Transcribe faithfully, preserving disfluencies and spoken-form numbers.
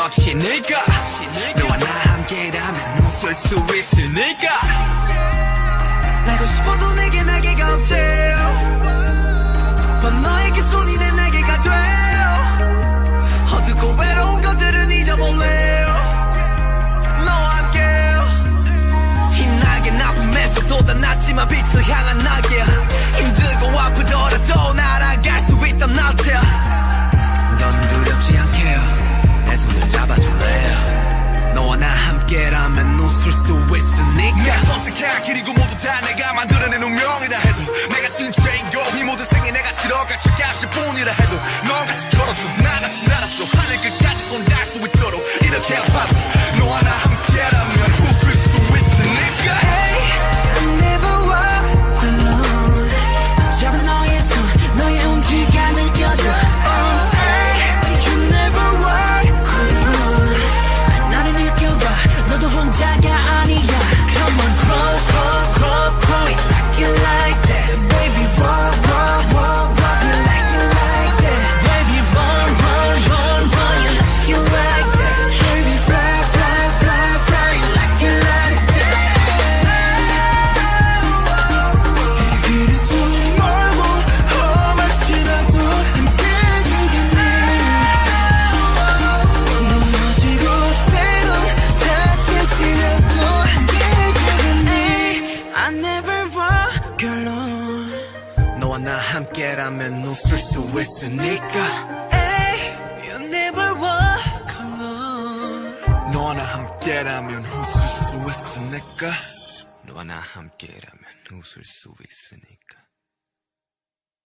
터치니까 너와 나 함께라면 웃을 수 있으니까 날고 싶어도 내게 날개가 없지 번 너에게 손이 내 날개가 돼 어둡고 외로운 것들은 잊어볼래 너와 함께 힘나게 나쁨에서 돋아났지만 빛을 향한 날개 힘들고 아프더라도 날아갈 수 있던 나한테 넌 두렵지 않게 내 손을 잡아줄래 너와 나 함께라면 웃을 수 있으니까 내가 선택한 길이고 모두 다 내가 만들어낸 운명이라 해도 내가 진짜인고 이 모든 생에 내가 치러갈 값일 뿐이라 해도 너같이 걸어줘 나같이 날아줘 하늘 끝까지 손 닿을 수 있도록 이렇게 아파도 너와 나 함께라면 웃을 수 있으니까 Hey, I never walk alone 잡은 너의 손 너의 온기가 느껴져 Oh, hey, you never walk alone 나를 느껴봐 너도 혼자가 아니야 Come on, crawl, crawl, crawl, crawl You like it like that Baby, walk, walk, walk, walk You like it like that Baby run run run run You like it like that Baby, fly, fly, fly, fly You like it like that 이 길이 좀 멀고 험할지라도 함께 주겠네 넘어지고 때론 다칠지라도 함께 주겠네 I never walk alone 너와 나 함께라면 웃을 수 있으니까 Hey, you never walk alone 너와 나 함께라면 웃을 수 있으니까 너와 나 함께라면 웃을 수 있으니까